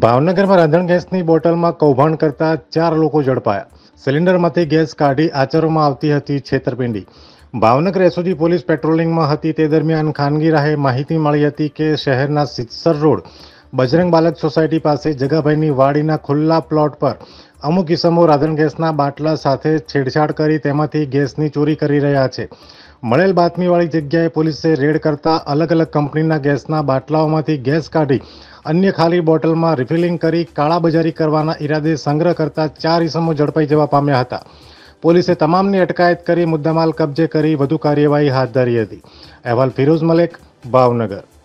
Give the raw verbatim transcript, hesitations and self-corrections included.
ભાવનગરમાં રાંધણ ગેસની બોટલમાં કૌભાંડ કરતા ચાર લોકો ઝડપાયા। સિલિન્ડરમાંથી ગેસ કાઢી આચરવામાં આવતી હતી છેતરપિંડી। ભાવનગર એસઓજી પોલીસ પેટ્રોલિંગમાં હતી તે દરમિયાન ખાનગી રાહે માહિતી મળી હતી કે શહેરના સિત્સર રોડ બજરંગ બાલક સોસાયટી પાસે જગાભાઈની વાડીના ખુલ્લા પ્લોટ પર અમુક ઇસમો રાંધણ ગેસના બાટલા સાથે છેડછાડ કરી તેમાંથી ગેસની ચોરી કરી રહ્યા છે। મળેલ બાતમીવાળી જગ્યાએ પોલીસે રેડ કરતા અલગ અલગ કંપનીના ગેસના બાટલાઓમાંથી ગેસ કાઢી અન્ય ખાલી બોટલમાં રિફિલિંગ કરી કાળાબજારી કરવાના ઈરાદે સંગ્રહ કરતા ચાર ઇસમો ઝડપાઈ જવા પામ્યા હતા। પોલીસે તમામની અટકાયત કરી મુદ્દામાલ કબજે કરી વધુ કાર્યવાહી હાથ ધરી હતી। અહેવાલ ફિરોઝ મલેક, ભાવનગર।